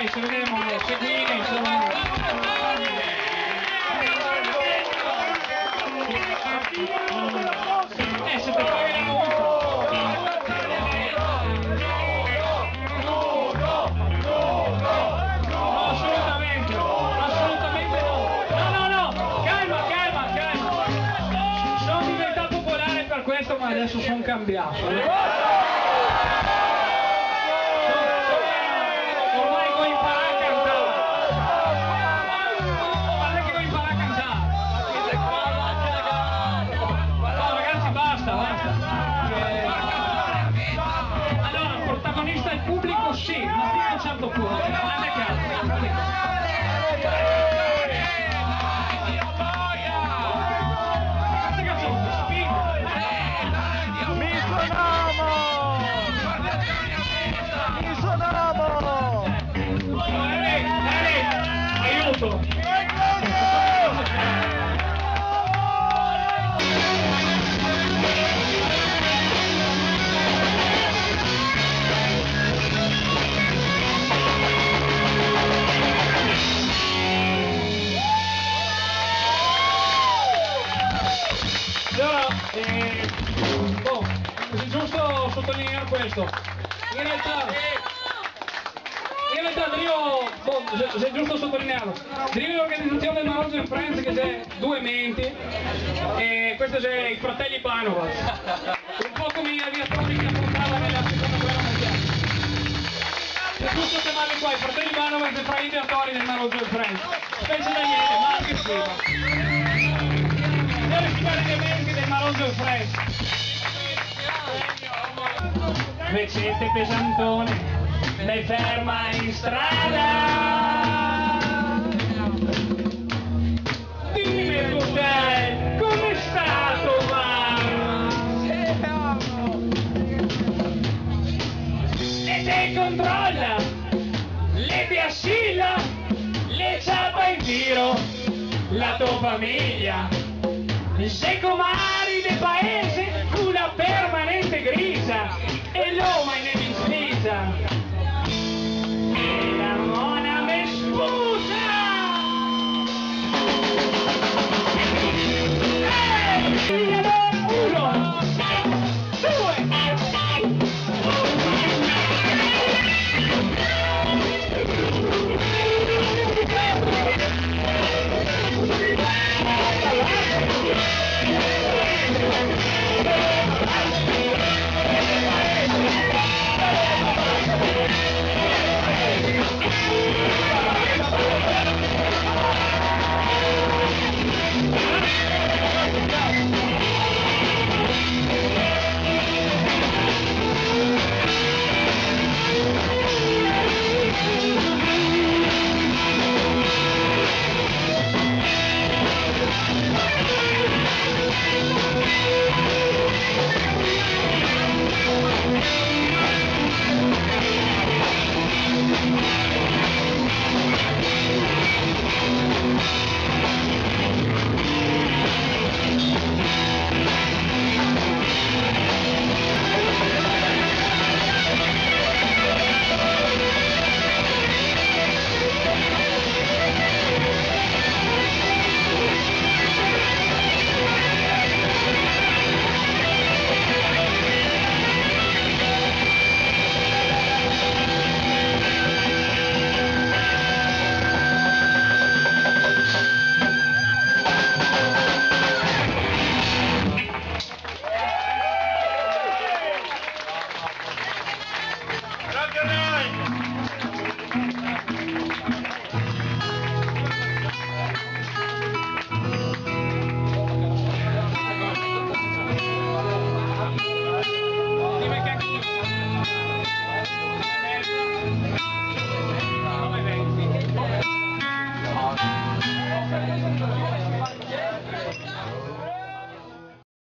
dai, se vedremo le seguine, insomma. Se te paghi la multa. No, assolutamente no. No, calma. Sono diventato popolare per questo, ma adesso sono cambiato. Il pubblico sì, ma fino a un certo punto, guardate caso. Mi suonamo! Aiuto! È giusto sottolineare questo. In realtà se è giusto sottolinearlo, l'organizzazione del Maroggio in Friends che c'è due menti, e questo c'è i fratelli Banova, un po' come gli aviatori che affrontavano nella seconda guerra mondiale. È giusto chiamarli qua, i fratelli Banova e fra gli aviatori del Maroggio in Friends. Specie da niente, ma anche prima. Verificare gli eventi del Maroggio in Friends. Vecette pesantone, mi ferma in strada. Dimmi cos'è, com'è stato, va? Le te controlla, le ti assilla, le ciapa in giro, la tua famiglia. Sei comari del paese, una permanente grisa, e l'uomo in disliza.